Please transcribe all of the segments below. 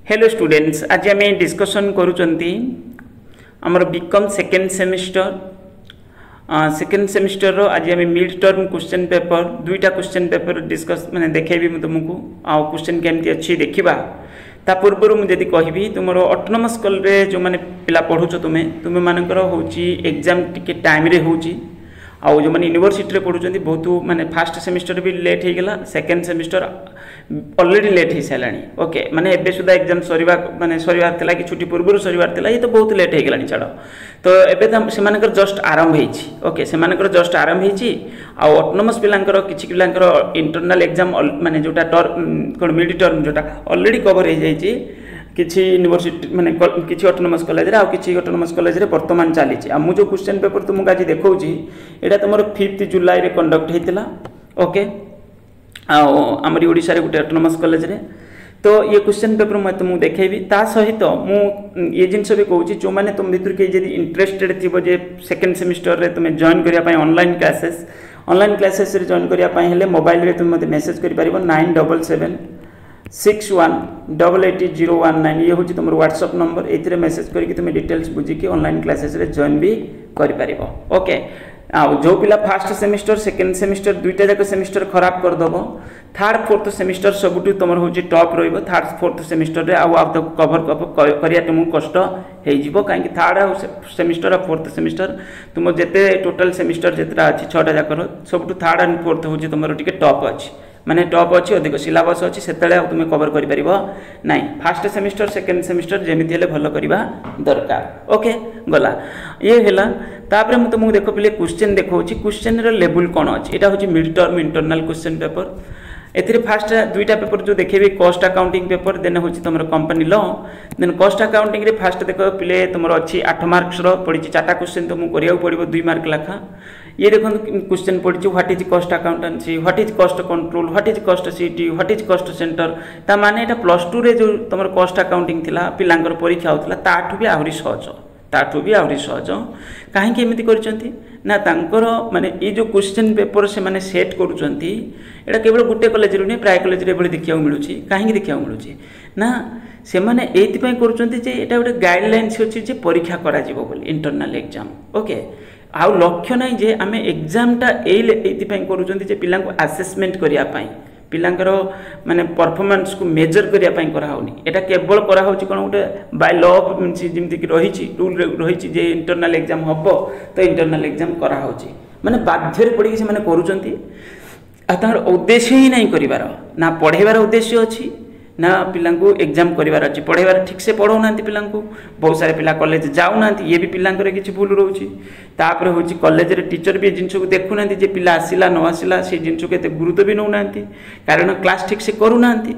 Hello students, आज आम discussion करुँच आमर बीकॉम सेकेंड सेमिस्टर रो आज आम मिड टर्म क्वेश्चन पेपर दुईटा क्वेश्चन पेपर डिस्कस माने देखेबी मु तुमको आ क्वेश्चन केमती अच्छी देखा ता पूर्व मुझे कहि तुम ऑटोनोमस कॉलेज रे जो माने पिला पढ़ुछ तुम मानकर होची एग्जाम टिके टाइम रे होची आउ जो माने यूनिवर्सिटी रे पढ़ुचंती बहुत माने फर्स्ट सेमिस्टर भी लेट हो गला सेकेंड सेमिस्टर ऑलरेडी लेट हो साराणी ओके माने एबे सुधा एग्जाम सरीवा माने सरीवार थिला कि छुट्टी पूर्व सरीवार थिला ये तो बहुत लेट हो गलानी छाड़ तो एबे से मानकर जस्ट आरंभ होईची ओके से मानकर जस्ट आरंभ होईची आ ऑटोनोमस पिलांकर किछि पिलांकर इंटरनल एग्जाम माने जोटा कोन मिड टर्म जोटा ऑलरेडी कवर हो जाईची किछि यूनिवर्सिटी माने किछि ऑटोनोमस कॉलेज रे आ किछि ऑटोनोमस कॉलेज रे वर्तमान चली आ मु जो क्वेश्चन पेपर तुमको आज देखौची एटा तुमर 5 जुलाई रे कंडक्ट हेतिला ओके आमरी ओडिसा रे गुटे ऑटोनोमस कॉलेज रे तो ये क्वेश्चन पेपर मैं तुमको देखेबी ता सहित मु ये जिनस भी कहूची जो माने तुम भितर के यदि इंटरेस्टेड थिबो जे सेकंड सेमिस्टर रे तुम जॉइन करिया पय ऑनलाइन क्लासेस रे जॉइन करिया पय हेले मोबाइल रे तुम मते मेसेज करि परिबो 9776188019 ये हूँ तुम व्हाट्सएप नंबर ये मेसेज करके तुम डिटेल्स बुझिकी ऑनलाइन क्लासेस रे जॉइन भी कर पारिबो ओके आ जो पिला फर्स्ट सेमिस्टर सेकंड सेमिस्टर दुईटा जाक सेमिस्टर खराब कर दबो थर्ड फोर्थ सेमिस्टर सबुठी तुम हूँ टॉप रहिबो थर्ड फोर्थ सेमिस्टर रे आउ तो कवर करिया तुमको कष्ट हो जिवो काहे कि थर्ड सेमिस्टर और फोर्थ सेमिस्टर तुम जेते टोटल सेमिस्टर जेतरा अछि 6टा जाकर सबुठी थर्ड एंड फोर्थ हूँ तुम टिके टॉप अछि माने टॉप अच्छी अधिक सिलेबस अच्छी से तुम कवर कर नहीं फास्ट सेमिस्टर सेकेंड सेमिस्टर जमीती हेले भल करवा दरकार ओके गला ये हैला तापर मु तुमको देख पे क्वेश्चन देखौची क्वेश्चन रो लेवल कौन अच्छी यहाँ हूँ mid term internal question paper एथिरे फास्ट दुईटा पेपर जो देखेबी कॉस्ट अकाउंटिंग पेपर देन हूँ तुम company law then cost accounting रे फास्ट देख पे तुम अच्छी 8 मार्क्स पड़ी 4टा क्वेश्चन तुमको करिया पड़ो 2 मार्क लेखा ये देखो क्वेश्चन पड़ी what is cost accountancy what is cost control what is cost city what is cost centre ता माने एटा +2 रे जो तुम कॉस्ट अकाउंटिंग थिला पिलांकर परीक्षा होतला ताठु भी आहुरी सहज कहीं एमती करचंती ना तांकर माने ये जो क्वेश्चन पेपर से माने सेट करूचंती एटा केवल गुटे कॉलेज रे नहीं प्राय कॉलेज रे बड़ी देखिया मिलुची कहीं देखिया मिलुची ना से माने एति पय करूचंती जे एटा गोटे गाइडलाइंस अछि जे परीक्षा करा जिवो बोली इंटरनल एग्जाम ओके आउ लक्ष्य नहीं जे आमे एग्जामटा एति पय करूचंती जे पिलांको असेसमेंट करिया पय पिलांकर माने परफॉर्मेंस को मेजर करिया पय करा होनी एटा केवल करा होची कोन गोटे बाय लॉ जिमति कि रहिची रूल रहिची जे इंटरनल एग्जाम हबो तो इंटरनल एग्जाम करा होची माने बाध्य रे पड़ी कि से माने करूचंती आ तार उद्देश्य ही नहीं करिवार ना पढ़ेबार उद्देश्य अछि ना पिलांको एग्जाम करिवार अछि पढ़ेबार ठीक से पढ़ो नांती पिलांको बहुत सारे पिला कॉलेज जाउ नांती ये भी पिलांकर किछि भूल रहउची तापर होची कॉलेज रे टीचर भी जिंस को देखु नांती जे पिला आसिला न आसिला से जिंस को एते गुरुत्व भी नउ नांती कारण क्लास ठीक से करू नांती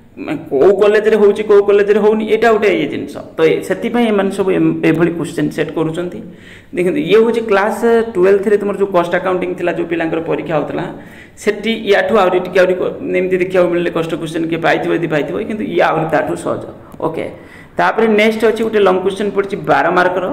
को कॉलेज रे होची को कॉलेज रे होनी एटा उठे ये जिंस तो सेति पय मन सब एभली क्वेश्चन सेट करूचंती देखंती ये होची क्लास 12th रे तुमर जो कॉस्ट अकाउंटिंग थिला जो पिलांकर परीक्षा होतला सेठी याठू आउरी टिके आउरी नेमती देखिया मिलले कष्ट क्वेश्चन के पाइथिबो किंतु ये आउरी ताठू सहज ओके तापर नेक्स्ट अछि उटे लॉन्ग क्वेश्चन पड़छि 12 मार्क रो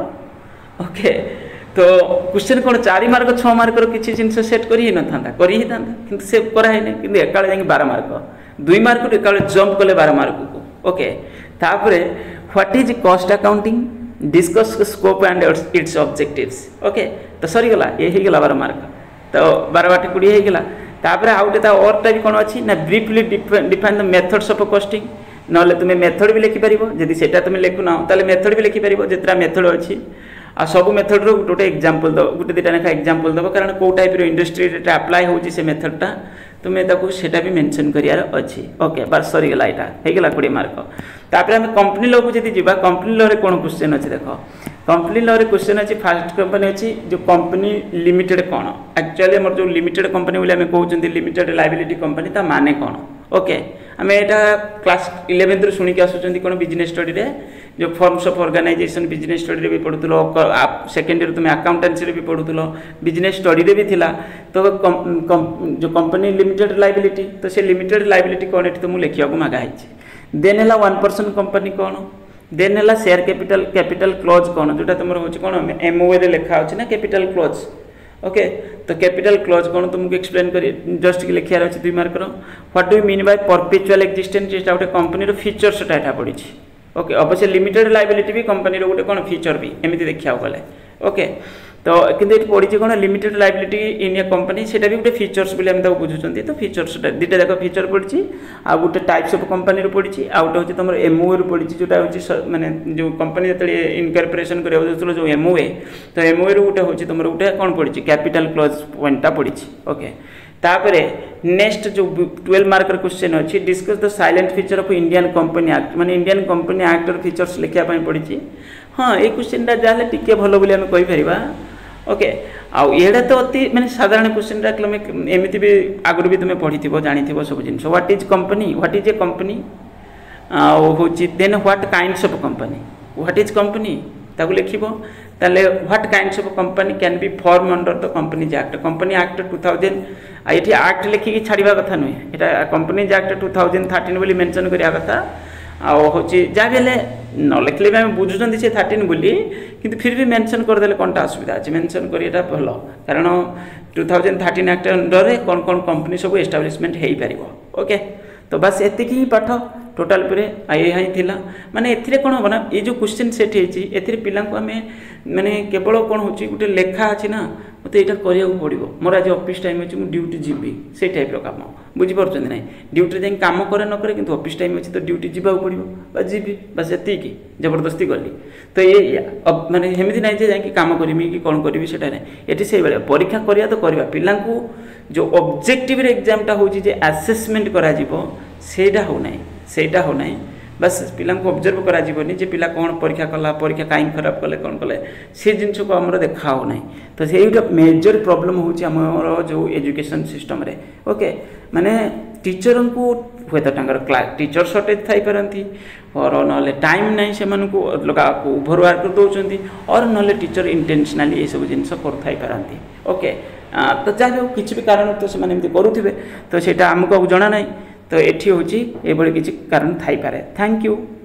ओके तो क्वेश्चन कोन 4 मार्क 6 मार्क रो किछि जिंस सेट करि न थांदा किंतु सेव करा है नै किंतु एकाळे जाई 12 मार्क 2 मार्क रो एकाळे जंप कले 12 मार्क को ओके तापर what is cost accounting discuss scope and its objectives okay तो सरी गला ये हे गला 12 मार्क तो 12 बाटे 20 हे गला तापर आउटे ता और भी कोन अछि ना briefly define the methods of costing नले तुम मेथड भी लिखि परिबो जदि सेटा तुम लिखु ना ताले मेथड भी लिखि परिबो जेतरा मेथड अछि आ सब मेथड रो गोटे एग्जांपल दो गोटे दिटा नेखा एग्जांपल दबो कारण को टाइप रो इंडस्ट्री रे अप्लाई होची से मेथडटा तुम ताको सेटा भी मेंशन करियार अछि ओके बस सरी गला एटा हे गला 20 मार्क तापर हम कंपनी लॉ को जदि जीवा कंपनी लॉ रे कोन क्वेश्चन अछि देखो कंपनी लॉ रे क्वेश्चन अछि फर्स्ट कंपनी अछि जो कंपनी लिमिटेड कोन एक्चुअली हमर जो लिमिटेड कंपनी बोले हम कहउचंती लिमिटेड लायबिलिटी कंपनी ता माने कोन ओके हमें एटा क्लास 11th रे सुनि के आसुचंती कोन बिजनेस स्टडी रे जो forms of organisation business study रे भी पढुतलो सेकंड ईयर तुम अकाउंटेंसी रे भी पढुतलो बिजनेस स्टडी रे भी थिला तो जो कंपनी लिमिटेड लायबिलिटी तो से लिमिटेड लायबिलिटी कोन एठी तो मु लेखिया को मागा हिची देन हला 1% कंपनी कोन देन हला शेयर कैपिटल क्लोज कोन जोटा तुमर होची कोन एमओए रे लेखा होची ना कैपिटल क्लोज ओके तो कैपिटल क्लोज कौन तुमको एक्सप्लेन कर जस्ट लिखार अच्छे 2 mark what do mean by perpetual existence ये गोटे कंपनी फीचर्सटा यहाँ पड़ी ओके अवश्य लिमिटेड लायबिलिटी भी कंपनी गोटे कौन फीचर भी एमती देखा गले ओके तो किंतु ये पड़ी कौन limited liability in a company से भी गोटे फीचर्स बोली बुझुं तो फीचर्स दुटा जाक फीचर पड़ी आ गोटे टाइप्स ऑफ कंपनी पड़ी आ गोटे हूँ तुम एमओए पड़ी जोटा हूँ माने जो कंपनी जो इनकॉर्पोरेशन कर जो एमओए तो एमओए गोटे हूँ तुम गोटे कौन पड़ी कैपिटल क्लोज पॉइंटा पड़ी ओके तापर नेक्स्ट जो 12 मार्क क्वेश्चन अच्छी discuss the silent feature of Indian company act माने इंडियन कंपनी एक्ट फीचर्स लिखापी पड़ी हाँ ये क्वेश्चन जहाँ टे भल बोली आम कहीपर ओके आउ एड़ा तो अति माने साधारण क्वेश्चन तुम एमती भी आगुरी भी तुम्हें पढ़ी जानी सब जिन what is company what is a company हूँ then what kinds of company what is company ताको लिखिबो ताले what kinds of company can be form under the companies act company act 2000 ये एक्ट लिखिकी छाड़ा कथा नुहे यहाँ कंपनीज एक्ट 2013 बोली मेंशन करिया कथा हूँ जहाँ भी न लिखले भी आम बुझुं से 13 बोली किंतु फिर भी मेंशन करदे कौनटा असुविधा अच्छे मेंशन करा भल कारण 2013 एक्ट अंडर कौन कौन कंपनी सब एस्टाब्लिशमेंट हो पार ओके तो बस एति ही पाठ टोटाल पूरे यहाँ ही थिला माने एथिरे कौन हम ना ये जो क्वेश्चन सेट होती पिला आम माने केवल कौन हो गोटे लेखा अच्छी ना मत यहाँ करा पड़ो मोर आज ऑफिस टाइम अच्छी मुझे ड्यूटी जीवी से टाइप काम बुझीपार ना ड्यूटी जाए कम करे न करे किंतु ऑफिस टाइम अच्छी तो ड्यूटी जावाक पड़ो जीवी बस एतिकी जबरदस्ती गली तो ये माने हेमती ना जाकि कम करी कि कौन करी से ये से भाई परीक्षा करा तो करवा पिला जो ऑब्जेक्टिव एग्जामटा हूँ आसेसमेंट करा हो ना बस पिला ऑब्जर्व करा जे पिला कौन परीक्षा कला परीक्षा कहीं खराब कले कौन कले से जिनस को आम देखा हो ना तो से मेजर प्रॉब्लम होमर जो एजुकेशन सिस्टम रे ओके माने टीचर को हुए तो टीचर सर्टेज थी पारती और ना टाइम ना से ओभर वर्क कर दौरान और ना टीचर इंटेंशनाली ये सब जिन पारती ओके तो जहाँ किसी भी कारण तो से करुवे तो सेटा आमको जना ना तो ये हूँ ये किसी कारण थाई पारे थैंक यू।